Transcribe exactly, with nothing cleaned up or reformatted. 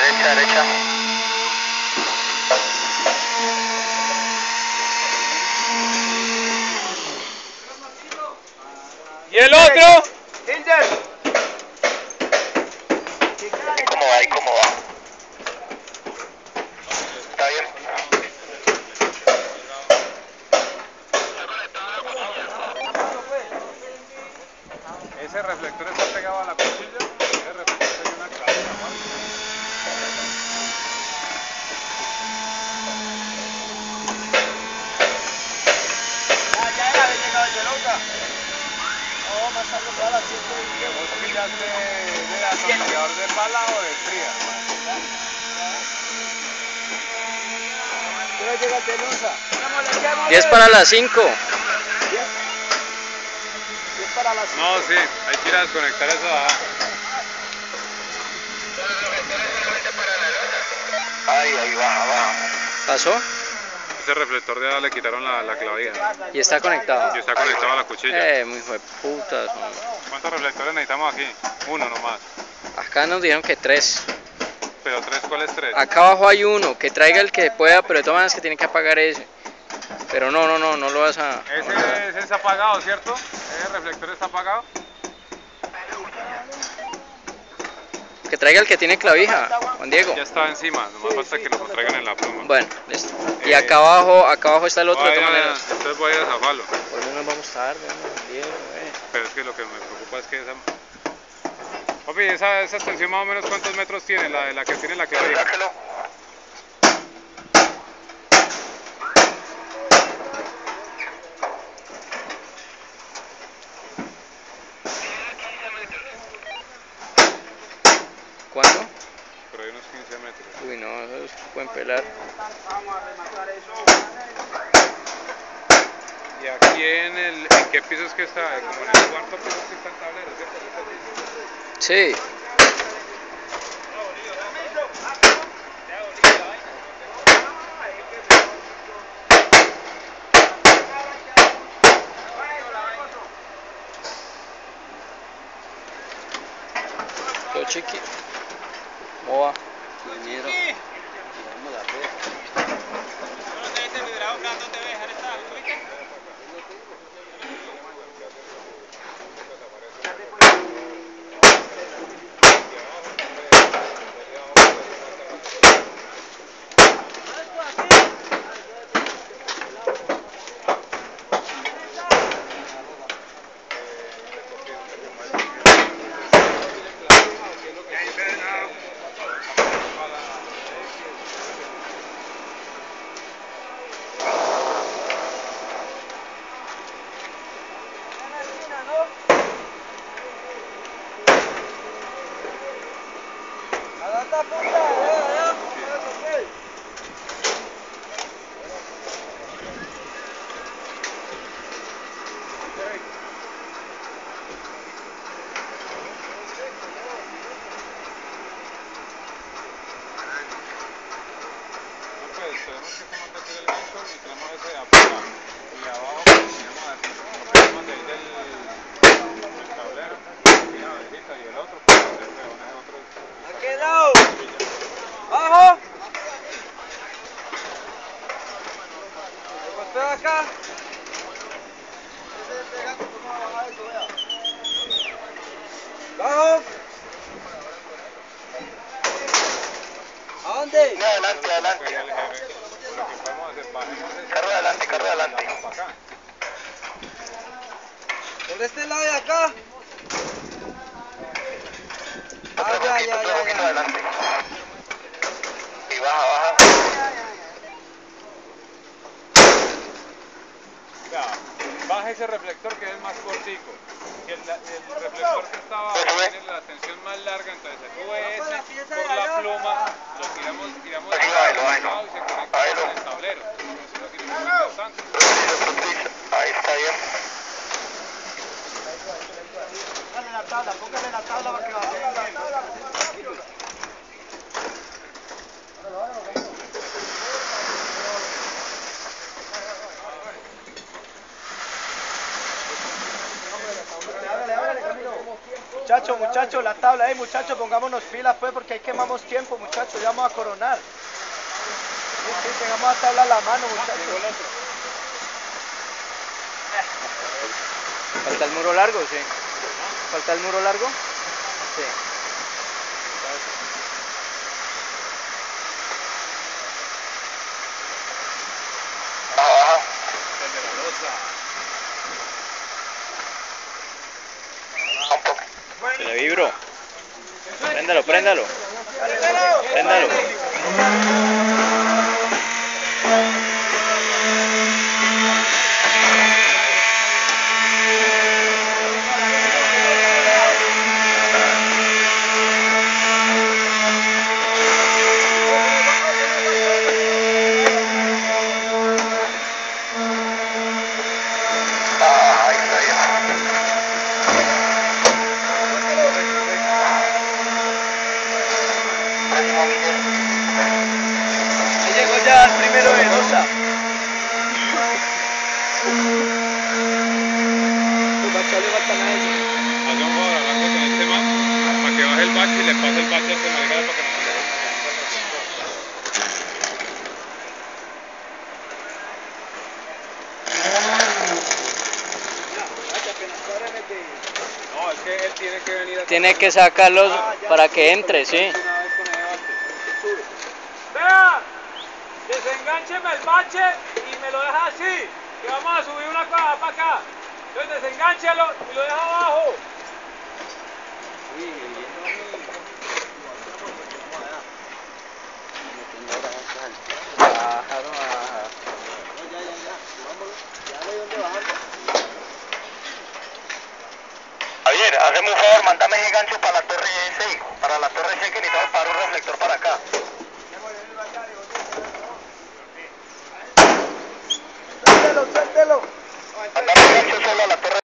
Derecha, derecha. ¿Y el otro? ¿Cómo va? ¿Y cómo va? ¿Está bien? Ese reflector está pegado a la cuchilla. Ese reflector tiene una clavija, ¿no? Ah, ya era, había llegado el loca. No, más tarde fue a las siete y diez. ¿Vos pillaste de atornillador de pala o de fría? ¿Qué hora llega Telusa? Y es para las cinco. Y es para las cinco. No, sí, hay que ir a desconectar eso. Ah. Ahí, ahí, baja, baja. ¿Pasó? Ese reflector de allá le quitaron la, la clavija. Y está conectado. Y está conectado a la cuchilla. Eh, muy hijo de putas. ¿Cuántos reflectores necesitamos aquí? Uno nomás. Acá nos dijeron que tres. ¿Pero tres? ¿Cuál es tres? Acá abajo hay uno, que traiga el que pueda, pero de todas maneras que tiene que apagar ese. Pero no, no, no, no lo vas a... Ese, ese está apagado, ¿cierto? Ese reflector está apagado. Que traiga el que tiene clavija, Juan Diego. Ya está encima, nomás falta que lo traigan en la pluma. Bueno, listo. Y acá abajo, acá abajo está el otro de todas Vaya, maneras. entonces voy a ir a zafarlo. Por eso nos vamos tarde, Juan Diego, eh. Pero es que lo que me preocupa es que esa... Papi, esa, esa extensión más o menos ¿cuántos metros tiene? La, la que tiene la clavija. Sáquelo. ¿Cuánto? Por ahí unos quince metros. Uy, no, esos pueden pelar. Vamos a rematar eso. ¿Y aquí en el... ¿En qué piso es que está? Como en el cuarto piso es que está el tablero, ¿cierto? Sí. Todo chiqui. ¿Cómo va? Dinero. Vamos a ver. ¿Cómo te dice el liderazgo que no te voy a dejar estar? Pues tenemos que tomar que hacer el gancho y tenemos ese de afuera. Y abajo pues, tenemos así, lo tenemos de ahí del, del tablero. Y la besita y el otro, pues el peón es otro. ¿A qué lado? ¿Abajo? ¿Usted acá? ¿Abajo? ¿A dónde? No, adelante, adelante. Pues el jefe, lo que podemos hacer, bajemos ese. Carro adelante, carro adelante. Para acá. ¿Por este lado de acá? Ah, ya, ya, Otro ya, poquito ya. adelante. Y baja, baja. Ya, baja ese reflector que es el más cortico. Si el, el reflector que está abajo tiene la tensión más larga, entonces se sube ese por la pluma, lo tiramos, tiramos Ahí va, ahí va, ahí al lado va. y se conecta Ahí con va. el tablero. Entonces no tiene muy importante. Ahí está bien. Póngale la tabla, póngale la tabla para que baje bien. Muchachos. muchachos, muchachos, la tabla, eh, muchachos, pongámonos pilas, pues, porque ahí quemamos tiempo, muchachos, ya vamos a coronar. Sí, sí, tengamos la tabla a la mano, muchachos. ¿Falta el muro largo? Sí. ¿Falta el muro largo? Sí. Baja, baja. Un poco. Se le vibró. Préndalo, préndalo. Préndalo. Ah, ahí está ya. Próximo, Miguel. Ahí llegó ya el primero de Dosa. Hazle un favor, hablando con este man, para que baje el bache y le pase el bache a este marica para que no se No, es que él tiene que venir a... Tiene que sacarlos para que entre, sí. Una vez con ese bache. Vea, desengancheme el bache y me lo deja así, que vamos a subir una cosa para acá. Entonces desengánchelo y lo deja abajo. Javier, hazme un favor, mándame ese gancho para la torre seis. Para la torre seis que necesitamos para un reflector para acá. Suéltelo, suéltelo.